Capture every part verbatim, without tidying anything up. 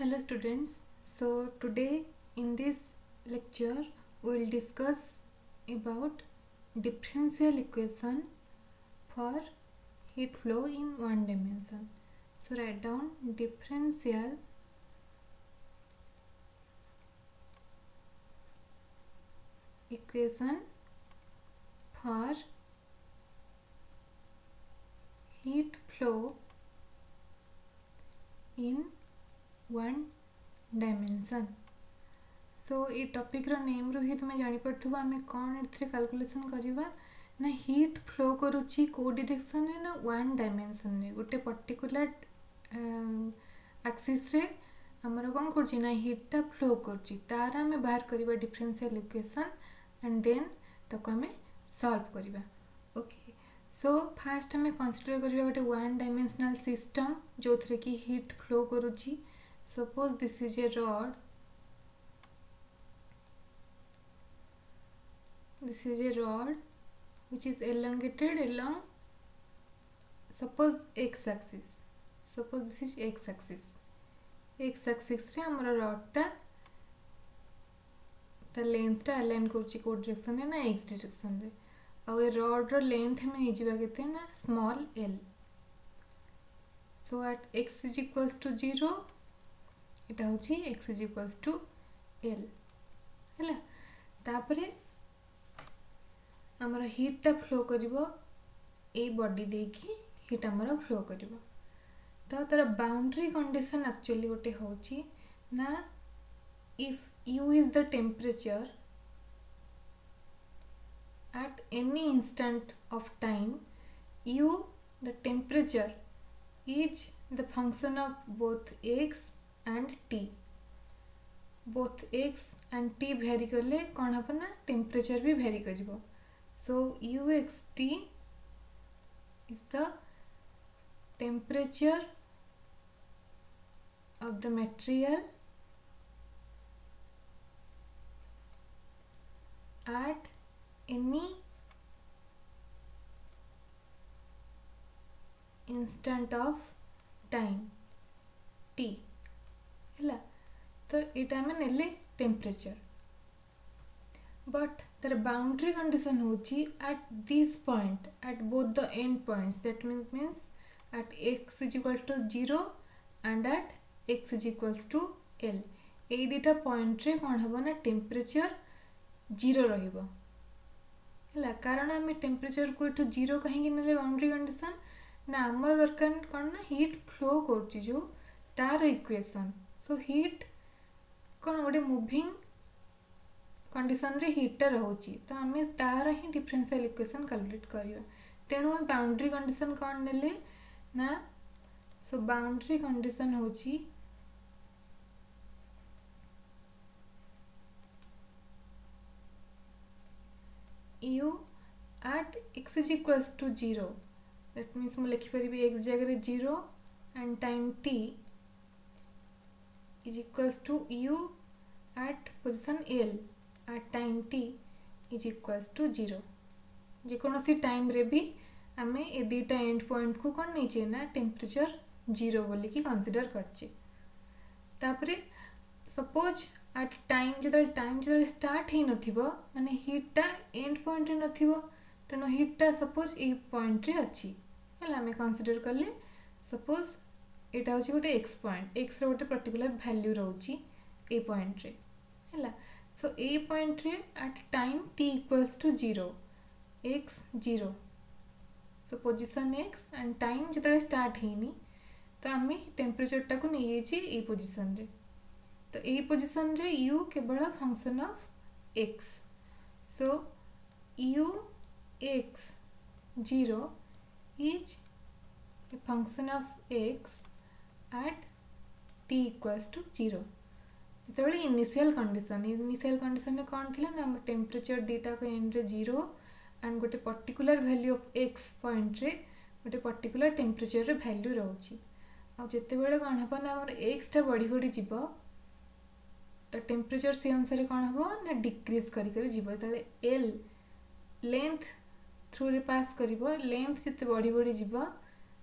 Hello students, so today in this lecture we will discuss about differential equation for heat flow in one dimension. So write down differential equation for heat flow in one dimension. सो ये topic रो name रो ही तुम्हें जानी पड़थुबा हमें कौन एथरे calculation करबा ना heat flow करूची को direction रे ना वन डायमेंशन रे गोटे पर्टिकुलर एक्सिस रे हमर कोन करची ना हीट टा फ्लो करची तारा हमें बाहर करबा डिफरेंशियल इक्वेशन एंड देन तको हमें सॉल्व करबा. ओके, सो फास्ट हमें कंसीडर करबा गोटे वन डायमेंशनल सिस्टम जो थरे की हीट फ्लो करूची. Suppose this is a rod, this is a rod which is elongated along, suppose x axis, suppose this is x axis, x axis रे हमारा rod टा ता length टा align करूची को direction रे ना x direction रे और ये rod रो length हमें निजीबा केते ना small l. So at x is equals to zero इटा होची x is equals to l हैला. तापरे हमरा हीट टा फ्लो करिवो ए बॉडी देकी हीट हमरा फ्लो करिवो. तो तार बाउंड्री कंडीशन एक्चुअली गोटे होची ना if u is the temperature at any instant of time, u the temperature is the function of both x and t. both x and t vary करले कौन हपा ना टेम्परेचर भी vary करिवो. so uxt is the temperature of the material at any instant of time t हैला. तो इटा में नेले temperature but तार बाउंड्री कंडीशन होची at this point at both the end points that means means at x is equal to zero and at x is equals to l. ए दुटा point रे कौन हबो ना टेम्परेचर जीरो रहिबो हैला. कारण आम टेम्परेचर को इटू जीरो कहीं नेले बाउंड्री कंडीशन ना आमर दरकार कौन ना हीट फ्लो करची जो तार इक्वेशन. सो हीट कौन गोटे मूविंग कंडीशन रे हीट टा रहउची तो आमे तार ही डिफरेंशियल इक्वेशन कैलकुलेट करियो. तेणु हम बाउंड्री कंडीशन कौन नेले ना सो बाउंड्री कंडीशन होची u at x is equals to zero. that means मु लिखि परिबी x जगह रे zero and time t is equals to u at position l at time t is equals to zero. जे कोनो सी time रे भी आमे ए दुटा एंड पॉइंट को कोन नै छै ना टेम्परेचर जीरो बोली की कंसीडर करछे. तापरे सपोज एट टाइम जदल टाइम जदल स्टार्ट ही नथिबो माने हीट टा एंड पॉइंट रे नथिबो तनो हीट टा सपोज ए पॉइंट रे अछि हैला. आमे कंसीडर करले सपोज एटा होची गोटे x पॉइंट x रे गोटे पर्टिकुलर वैल्यू रहउची ए पॉइंट रे हैला. सो ए पॉइंट रे at time t equals to zero x zero. So position x and time जतले स्टार्ट हेनी तो आमे टेम्परेचर टा को नै येची ए पोजीशन रे. तो ए पोजीशन रे u केवल function of x. So u x zero is a function of x at t equals to zero. जेतबेले इनिशियल कंडीशन इनिशियल कंडीशन में कौन थिला ना टेम्परेचर डेटा को एंड रे जीरो एंड गोटे particular value of x point रे गोटे पर्टिकुलर टेम्परेचर रे वैल्यू रहउची. आ जेतेबेले कौन हबो ना हमर x टा बढ़ी बढ़ी जिवो तो टेम्परेचर से अनुसार कौन हबो ना डिक्रीज करी करी जिवो. तले l लेंथ थ्रू रे पास करिवो लेंथ जिते बढ़ी बढ़ी जिवो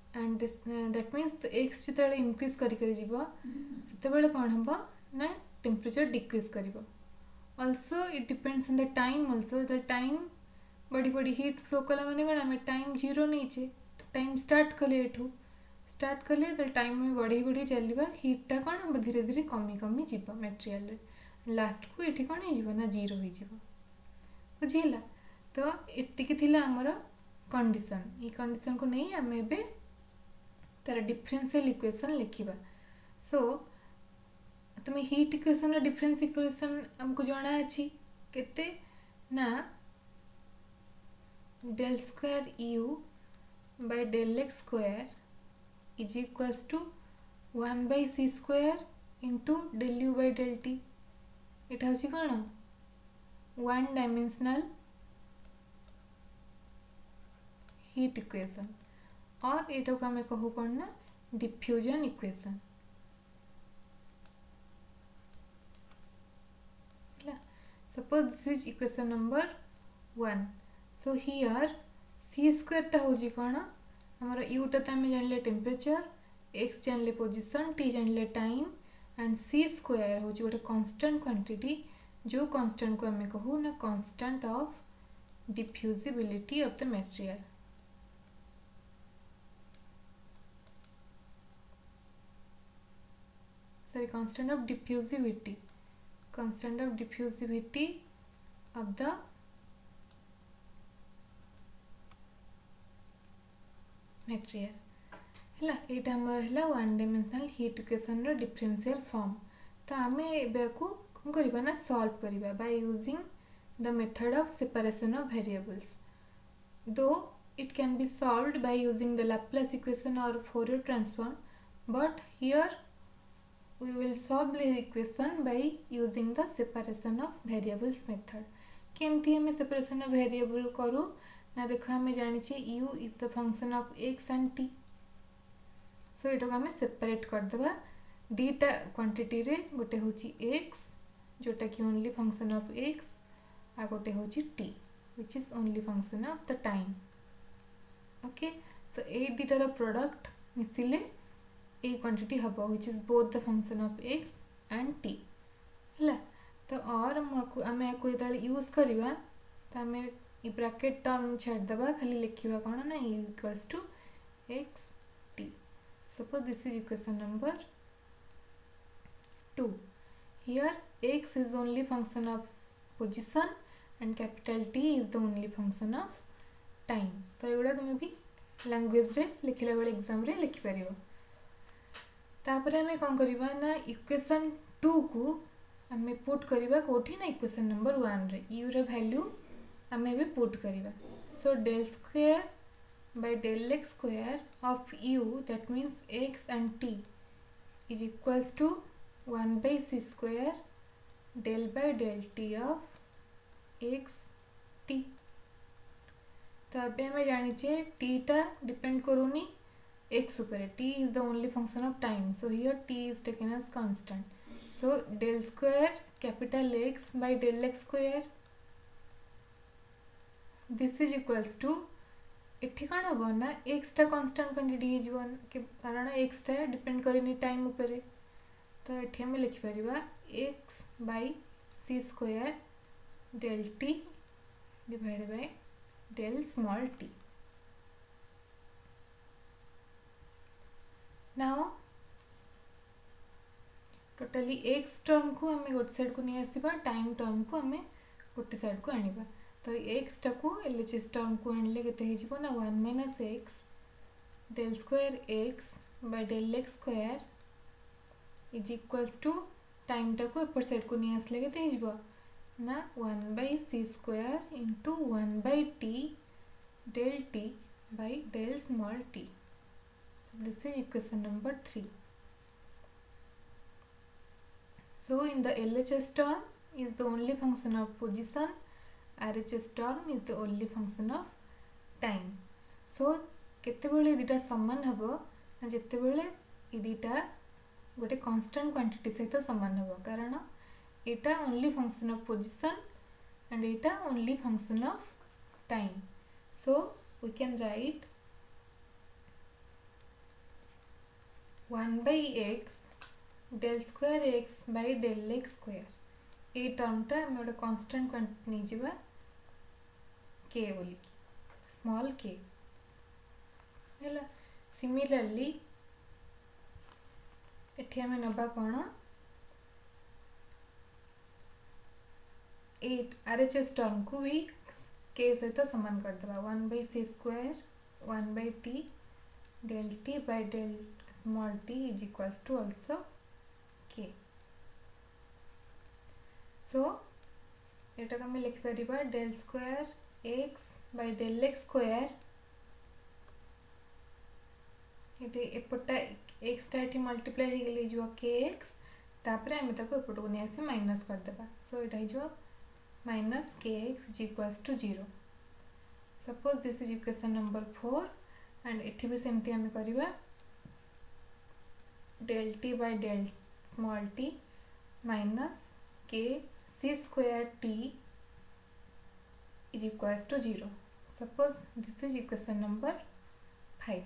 एंड दैट मीन्स एक्स जिते इनक्रीज करते कौन हम ना टेम्परेचर डिक्रीज कर also it depends on the time also the time बड़ी बड़ी हीट फ्लो कला मैंने कौन आम टाइम जीरो नहीं टाइम स्टार्ट कले एठू स्टार्ट कले तो टाइम में बढ़ी बढ़ी चलवा हीटा कौन हम धीरे धीरे कमी कमी जीव मटेरियल लास्ट को ये कौन हो ना जीरो हो बुझीला तो एतिकी थिला हमर कंडीशन ये कंडीशन को नहीं आम ए तार डिफरेंशियल इक्वेशन लिखा सो तुम हीट इक्वेशन डिफरेंस इक्वेशन हमको जना अच्छी केते ना del square u by del x square is equals to one by c square into del u by del t इटा हूँ कौन वन डायमेंशनल हीट इक्वेशन और एटा को हमें कहू कौन ना diffusion equation suppose this is equation number one so here c square टा हूँ कौन आमर यूटा तो आम जानले टेम्परेचर एक्स जानले पोजिशन टी जानले टाइम एंड सी स्क्वायर हूँ गोटे कांस्टेंट क्वांटिटी जो कांस्टेंट को आम कहू ना constant of diffusibility of the material sorry constant of diffusivity constant of diffusivity of the material है यहाँ हमर है वन डायमेंशनल हीट इक्वेशन रो डिफरेंशियल फॉर्म तो आम ए को कौन करबा ना सॉल्व करबा by using the method of separation of variables though it can be solved by using the Laplace equation और Fourier transform but here we will solve the equation by using the separation of variables method केमती हमें separation of variable करू ना देखो हमें जानी चाहिए u is the function of x and t so इटा को हमें separate कर देबा दीटा क्वांटिटी रे गोटे होची x जोटा कि only function of x आ गोटे होची t which is only function of the time okay so ए दीटा रो प्रोडक्ट मिसिले ए क्वांटिटी हम which is both the function of x and t है तो और आम या यूज करवा तो आम ये ब्रैकेट टर्म छाड़देवा खाली लिखा कौन ना equals to x t suppose this is equation number two here x is only function of position and capital T is the only function of time तो एगुड़ा तुम्हें भी लैंग्वेज रे लिखला बेले एग्जाम रे लिखि परिबो तापर हमें कौन करवा ना इक्वेशन टू को आम पुट करवा कौटी ना इक्वेशन नंबर वन रे यू रे वैल्यू आम ए पुट करवा so del square by del x square of u that means x and t is equals to one by c square del by del t of x t तो अबे हमें जानी टीटा depend करूनी x super t is the only function of time so here t is taken as constant so del square capital X by del x square this is equals to एठी कौन हम ना x टा constant quantity हो कारण x टा depend करनी time ऊपर तो एठी हम लिखि परिबा x by c square del t divided by del small t now totally x term को हमें गोटे साइड को नहीं आसवा टाइम टर्म को हमें गोटे साइड को आनिबा तो x टा को एलएचएस टर्म को आनले केते हे जिवो ना one minus x del square x by del x square is equals to time टा को ऊपर साइड को नहीं आसले केते हे जिवो ना one by c square into one by t del t by del small t so this is equation number three so in the L H S term is the only function of position R H S term is the only function of time so केते बेले दीटा समान हबो ना जेते बेले ई दीटा गोटे constant quantity सहित समान हबो कारण एटा only function of position and एटा only function of time so we can write one by x del square x by del x square ये टर्मटा आम गोटे कन्स्टांट क्वांटिटी नहीं जावा के बोली स्मॉल के है। सिमिलरली एठी आम नबा कौन at R H S term को भी के सहित सामान करदे one by c square one by t del t by del small t is equals to also k. So एटा को लिख पारिबा del square x by del x square ये एपटा एक्स टा मल्टीप्लाई हो गले जो के एक्स तापर आम ताको एपट को नहीं आसी माइनस करदे। सो ये जो minus k x is equals to zero. Suppose this is equation number four and एठी भी सेमती आम करवा del t by del small t minus k c square t is equals to zero. Suppose this is equation number five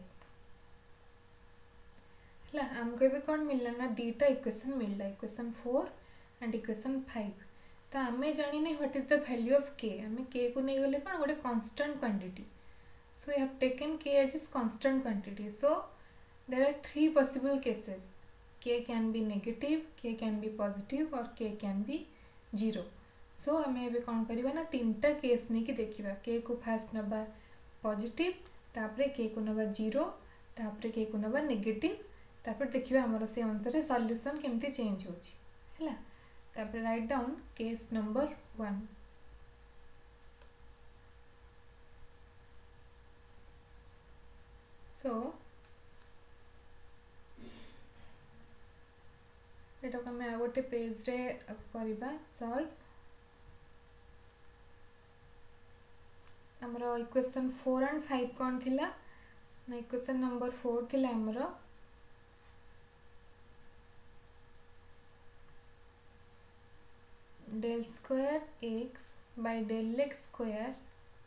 है। आमको भी कौन मिलला ना दीटा इक्वेशन मिलला equation four and equation five. तो आम जानी नहीं what is the value of k आम के को नहीं गले कौन गोटे constant quantity. So we have taken k as is constant quantity. So there are three possible cases k can be negative k can be positive or k can B zero. सो आम ए कौन करवा ना तीन टा केस नहीं कि देखा के को फास्ट नबा पॉजिटिव तापरे के को नबा जीरो तापरे के को नबा नेगेटिव तापर देखिए आमर से अनुसार सॉल्यूशन केमती चेंज होची है। तापर right down case number one. So एटा को मैं गोटे पेज रे करबा सॉल्व। हमरो इक्वेशन फोर एंड फाइव कौन थिला ना इक्वेशन नंबर फोर थिला हमरो del square x by del x square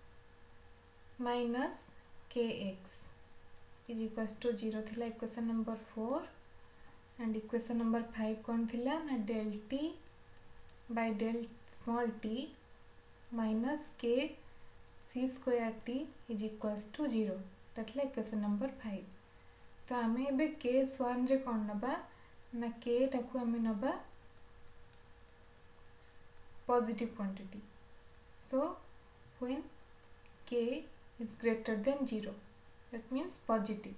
minus k x is equals to zero थिला equation number four and equation number five कौन थिला ना del t by del small t minus k c square t is equals to zero था equation number five. तो आम ए case one रे कौन नबा ना के टाकू आम नबा positive quantity. So when k is greater than zero that means positive.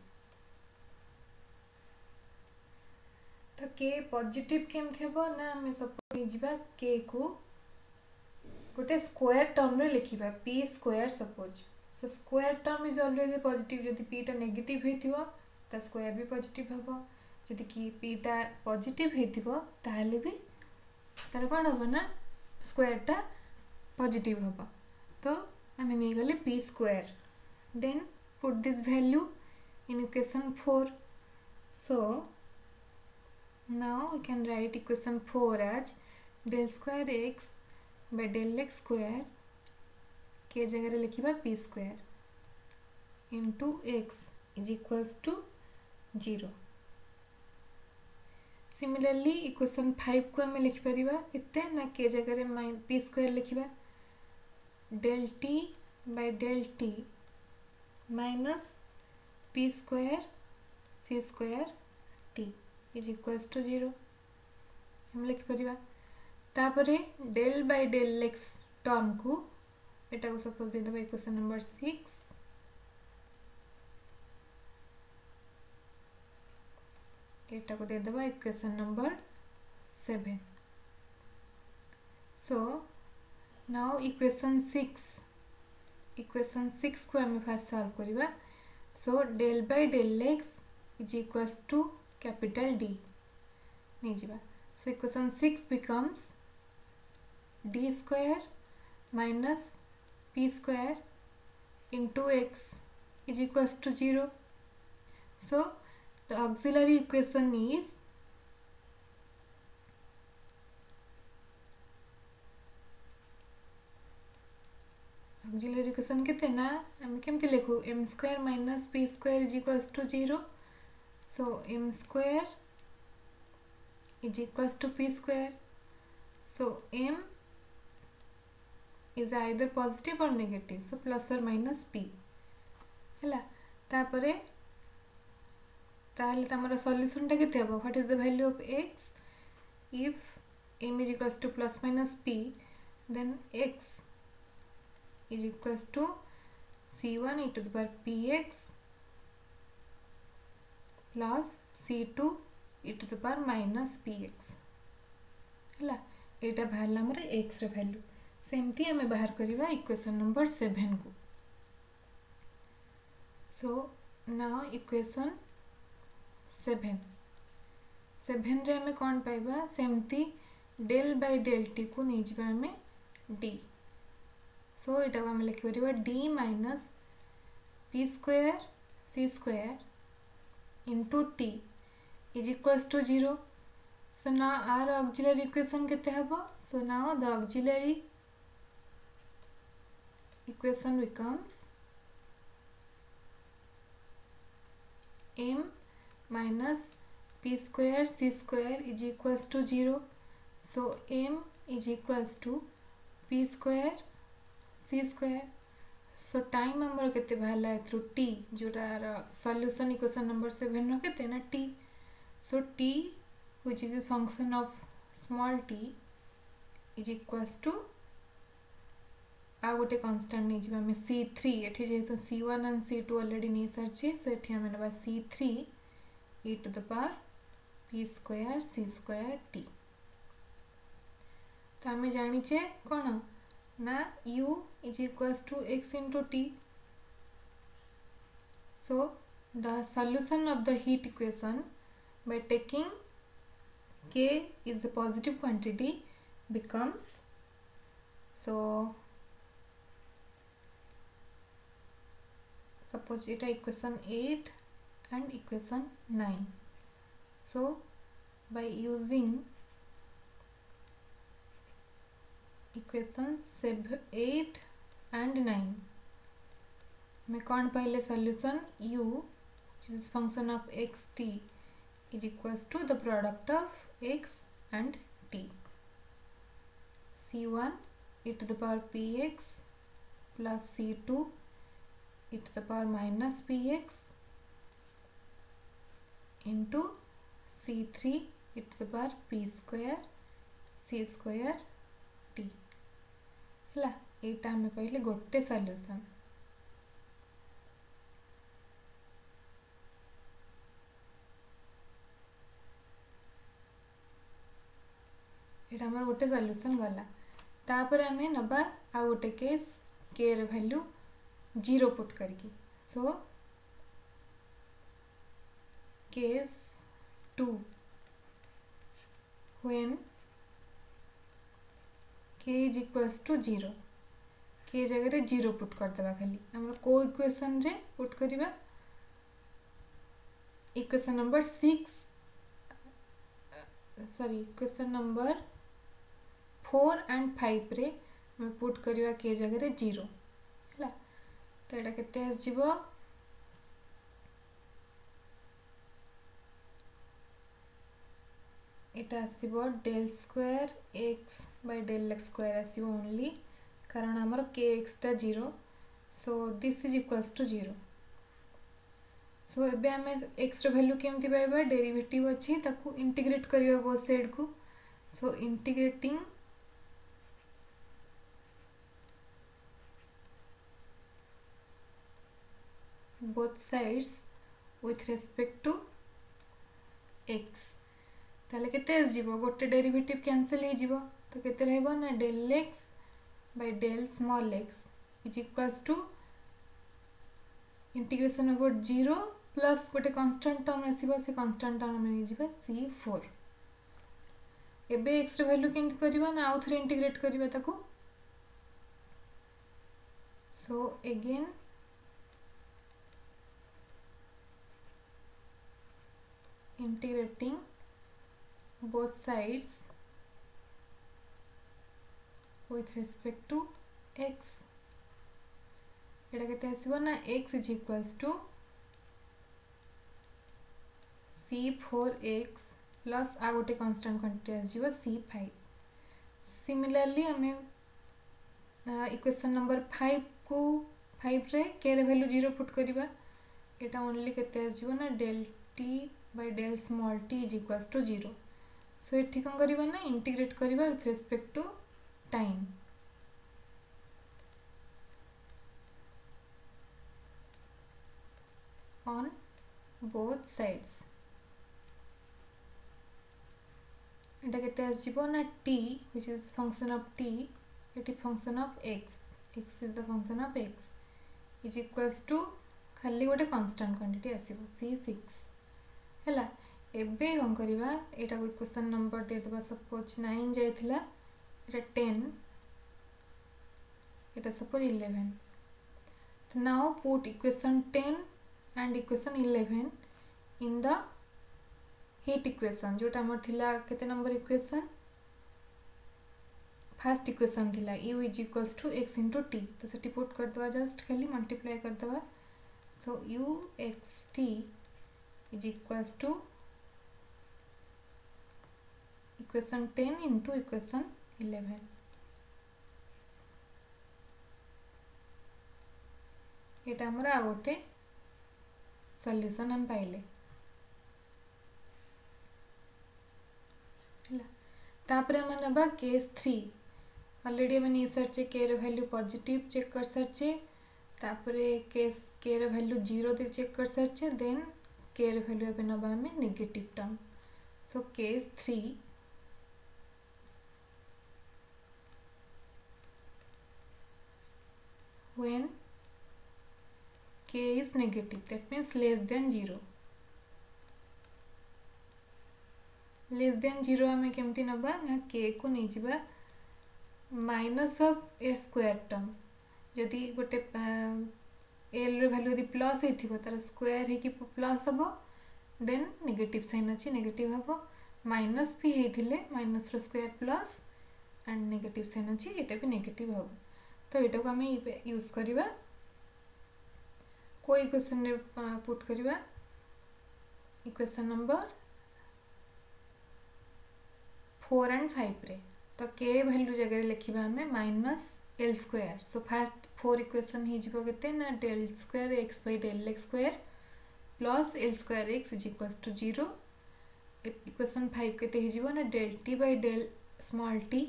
तो के पॉजिटिव केमती हेबो ना आम सपोज निजिबा के को गोटे स्क्वायर टर्म रे लिखिबा p square suppose. So square term is always positive. जदि पी टा नेगेटिव हेतिबो ता स्क्वायर भी पॉजिटिव हेबो। जदि कि पी टा पॉजिटिव हेतिबो ताले भी तार कोन हेबो ना स्क्वायर टा पॉजिटिव हेबो। तो आम नहीं गले p square then put this value in equation four. So now we can write equation four as del square x by del x square के जगह लिखा p square into x is equals to zero. Similarly equation five को आम लिखिपर इतने ना के जगह पी स्क्वायर लिखा del t by del t minus p square c square t is equals to zero हम लिखिपर। तापरे del by del x term को एटा को सपोज दे देबा इक्वेशन नंबर सिक्स एटा को दे देबा equation number seven. So now equation six equation six को आम फास्ट सॉल्व करबा। So del by del x is equals to capital D नहीं जीवा। So equation six becomes D square minus p square into x is equals to zero. So the auxiliary equation is auxiliary equation केते ना आम केमती लिखु m square minus p square is equals to zero. So m square is equals to p square. So m is either positive or negative, so plus or minus p है तापरे ताहले तमरा solution टा केते हबो what is the value of x if m is equals to plus minus p then x is equals to c one e to the power px plus c two e to the power minus px है एटा बाहरला हमर x रे value सेमती हमें बाहर करिवा equation number seven को. So now equation seven seven रे हमें कौन पाइबा सेमती डेल बाय डेल टी को नहीं जीवा हमें d. सो इटा को हम लिख परिबा d minus p square c square into t is equals to zero. So now our auxiliary equation केते हबो. So now the auxiliary equation becomes m minus p square c square is equals to zero. So m is equals to p square c square. So time हमर केते बाहला through t जोटा solution equation number seven नो केते ना t. So t which is a function of small t is equals to आ गोटे constant नहीं जीवा हमें c थ्री एठी जेतो c one and c two already नहीं सरचे. सो एठी हमें नबा c three e to the power p square c square t. तो हमें जानी छे कोन ना u is equals to x into t. So the solution of the heat equation by taking k is the positive quantity becomes, so suppose it is equation eight and equation nine. So by using equation seven eight and nine मैं कौन पहले solution u which is function of x t is equals to the product of x and t. c one e to the power px plus c two e to the power minus px into c three e to the power p square c square t हला एटा हमें पहले गोटे solution. एटा हमर गोटे solution गला. तापर हमें नबा आ गोटे केस k रे वैल्यू जीरो पुट करके. So case two when k is equals to zero k जगह रे जीरो पुट कर देबा. खाली हमर को इक्वेशन रे पुट करिबा equation number six sorry equation number four and five रे मैं पुट करिबा k जगह रे जीरो हला. तो एटा केते आस जीवो एटा आसीबो del square x by del x square आसीबो ओनली कारण हमर kx टा zero. So this is equals to zero. So एबे हमें x रो वैल्यू केमति पाइबा डेरिवेटिव अछि ताकू इंटीग्रेट करिबा बोथ साइड को. So integrating both sides with respect to x ताले केते आस जीवो गोटे डेरिवेटिव कैंसिल हो जीवो. तो केते रहबो ना डेल x by del small x is equals to integration about zero plus गोटे कांस्टेंट टर्म आसीबो से कांस्टेंट टर्म में जीबा c फोर. एबे x रे वैल्यू केन करबा ना आउ थरे इंटीग्रेट करबा ताको. So again integrating both sides with respect to x. एटा केते आसीबो ना x is equals to c four x plus आ गोटे कन्स्टांट क्वांटिटी आसो सी फाइव। सिमिलरली आम इक्वेशन नंबर फाइव को फाइव रे के रे वैल्यू जीरो पुट करवा यहाँ ओनली केते आसो ना del t by del small t is equals to zero. So ये कौन करवा ना इंटीग्रेट करवा with respect to time. On both sides এটা কেতে আসিব না t which is function of t এটি function of x x is the function of x is equals to खाली गोटे constant quantity आसीबो c सिक्स हैला। एबे कोन करबा एटा को इक्वेशन नंबर दे देबा सपोज नाइन जायथिला एटा टेन एटा सपोज इलेवन। तो now put equation ten and equation eleven in the heat equation जोटा हमर थिला केते नंबर इक्वेशन फर्स्ट इक्वेशन थिला u is equals to x into t। तो सेटी पुट कर दवा जस्ट खाली मल्टीप्लाई कर दवा। So u x t is equals to equation ten into equation eleven. एटा हमर आ गोटे सॉल्यूशन हम पाइले। तापर हम नबा केस थ्री ऑलरेडी हम नहीं सरचे के रे वैल्यू पॉजिटिव चेक कर सरचे तापर केस के रे वैल्यू जीरो दे चेक कर सरचे देन के रे वैल्यू अब नबा हम negative term. So case three when k is negative that means less than zero less than zero हमें केमती नबा ना k को नहीं जीवा minus of a square term जदि गोटे l रे वैल्यू यदि प्लस हेथिबो तार स्क्वायर हे कि प्लस हबो देन नेगेटिव साइन अछि नेगेटिव हबो माइनस भी हेथिले माइनस रो square plus and negative sign अछि एटा भी नेगेटिव हबो। तो एटा को हमें यूज करबा कोई इक्वेशन रे पुट करवा equation number four and five रे। तो के वैल्यू जगह लिखा हमें minus l square. So first four equation हो केते ना del square x by del x square plus l square x is equals to zero. Equation five केते हो ना del t by del small t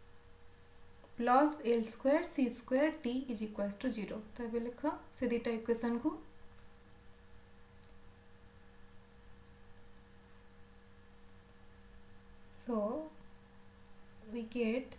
plus l square c square t is equals to zero. तो ये लिख से दुटा equation को so we get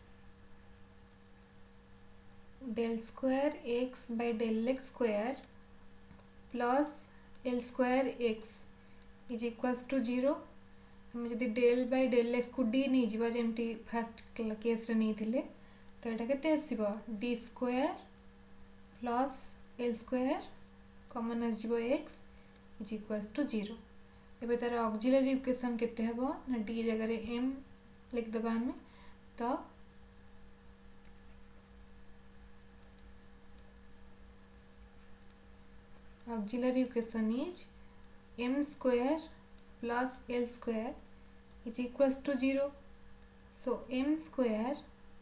del square x by del x square plus l square x is equals to zero. हमें जब del by del x को D नहीं जीवा जमती फास्ट केस रे नहीं थिले तो यहाँ के आसो D square plus l square common आसो x is equals to zero. एबे तार ऑक्सिलरी इक्वेशन केते हबो ना डी जगह एम लिख दबा हमें। तो auxiliary equation is m square plus l square is equals to zero. So m square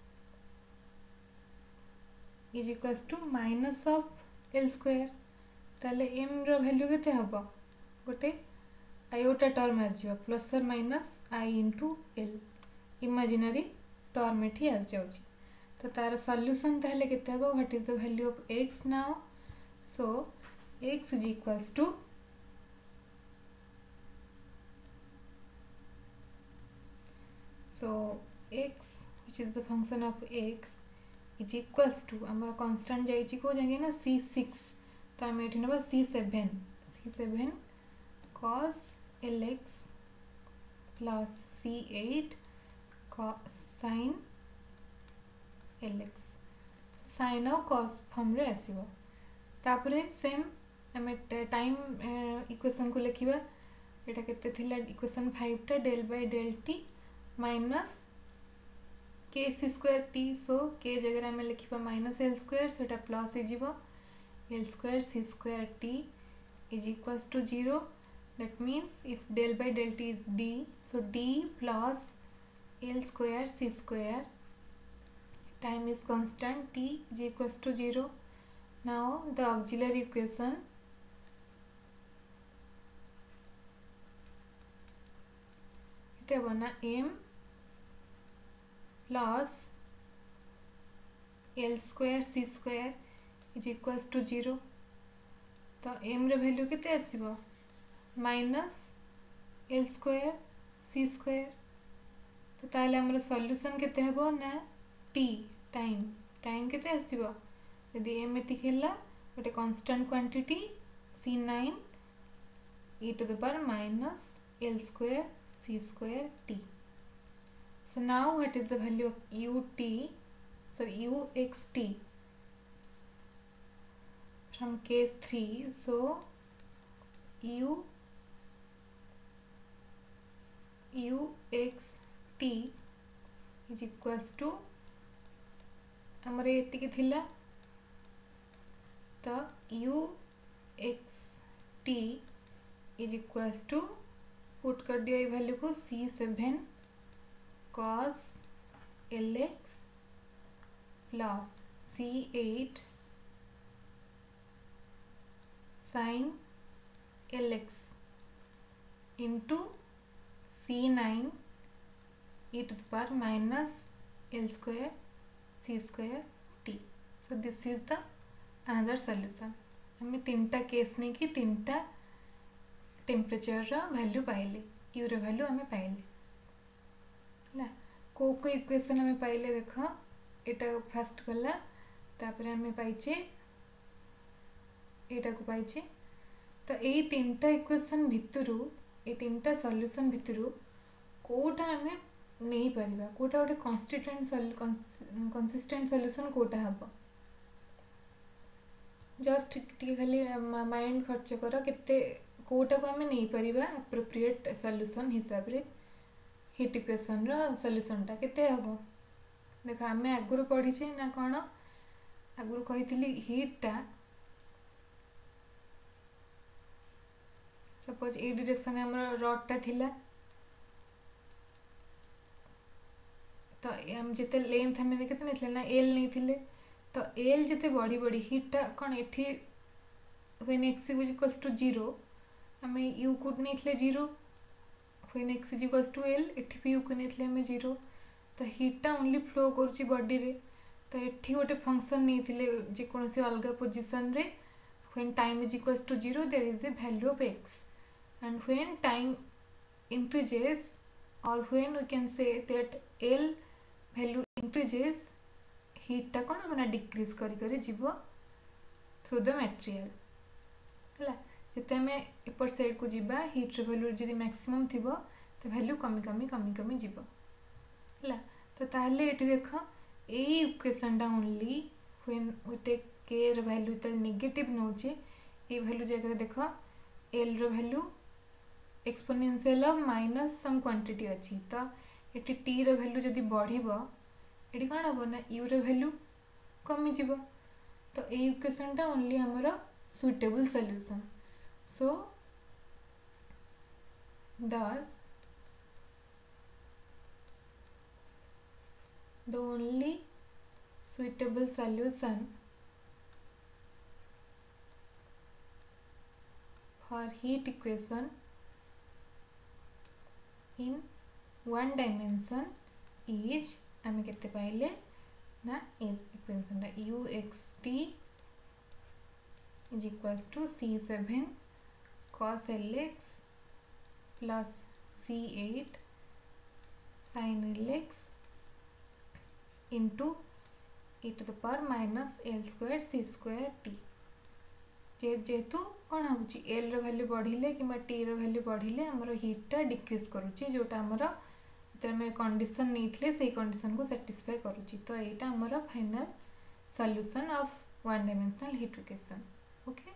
is equals to minus of l square. ताले एम रो वैल्यू केते हबो गोटे आयोटा टर्म आसो प्लस और minus i into l imaginary term एठी आस जाउची। तो तार सॉल्यूशन ताले केते हबो what is the value of x now. So x is equals to so x which is the function of x is equals to आमर कॉन्स्टेंट जाइए को जगह ना सी सिक्स। तो आम ये ना c seven c seven cos l x plus c eight sine l x sine और कॉस फॉर्म रे आसीबो। तापरे सेम आम टाइम इक्वेशन को लिखा एटा केते थिला इक्वेशन फाइव टा del by del t minus k c square t. So k जगह आम लिखा minus l square so plus हो l square c square t is equals to zero. that means if del by del t is d, so d plus L square c square, time is constant, t is equals to zero. Now the auxiliary equation, it बना m plus L square c square is equals to zero. तो m रे value केते आसीबो minus l square c square. तो ताले हमर solution केते हेबो ना t टाइम टाइम केते आसीबो यदि m एति खेला गोटे constant quantity c nine e to the power minus L square c square t. So now what is the value of ut, sorry uxt from case three? So u uxt is equals to हमरे एति के थिला तो uxt is equals to put कर दिया ये value को c seven cos lx plus c eight sin lx into c nine e to the power minus L square c square t. So this is the another solution. हमें तीनटा case नहीं कि तीनटा temperature रा value पाइले, you रा value हमें पाइले है को को इक्वेशन हमें पाइले. देख एटा फास्ट गला तापर हमें पाइचे एटा को पाइचे. तो यही तीनटा इक्वेशन भितरु ए तीनटा सॉल्यूशन भितरु कोटा हमें नहीं परिबा, कोटा गोटे कंसिस्टेंट कंसिस्टेंट सॉल्यूशन कोटा हबो. जस्ट टिके खाली माइंड खर्च कर केते कोटा को हमें नहीं परिबा एप्रोप्रिएट सॉल्यूशन हिसाब रे हीट इक्वेशन रा सॉल्यूशन टा केते हबो. देख हमें आगुरु पढ़ी छे ना कोन आगुरु कहितली हीट टा सपोज ए डायरेक्शन हमर रॉड टा थिला तो हम जते लेंथ हमें केते नेथले ना एल नहीं थिले. तो एल जते बड़ी बड़ी हीट टा कोन एठी when x is equals to zero हमें u को नेथले zero, when x is equals to l एठी भी u को नेथले हमें जीरो. तो हीट टा ओनली फ्लो करछि बॉडी रे. तो एठी गोटे फंक्शन नहीं थिले जे कोनसी अलगा पोजीशन रे when time is equals to zero there is a value of x, and when time increases or when we can say that L value increases heat टा कोन हमना डिक्रीज करी करी जीवो थ्रू द मटेरियल हला. जते हमें ऊपर side को जीबा हीट रे वैल्यू जदी मैक्सिमम थिबो तो वैल्यू कमी कमी कमी कमी जीवो हला. तो ताहले एठी देखो ए इक्वेशन टा only when we take k रे वैल्यू त नेगेटिव नोचे ए वैल्यू जगह देखो l रे value exponential of minus some quantity अछि. तो एटी t रे वैल्यू जदी बढ़िबो एटी कोन हबो ना u रे वैल्यू कमी जीवो. तो ए इक्वेशन टा ओनली हमरो suitable solution. So thus the only suitable solution for heat equation in one dimension is आमे केते पाइले ना इस इक्वेशन रा uxt is equals to c seven cos lx plus c eight sin lx into e to the power minus L square c square t. जे जेतु कोन होची L रो वैल्यू बढ़िले कि t रो वैल्यू बढ़िले हमरो हीट टा डिक्रीज करूची जोटा हमरो इतर में कंडीशन नैथले से कंडीशन को सैटिस्फाई करूची. तो एटा हमरो final solution of one dimensional heat equation. Okay.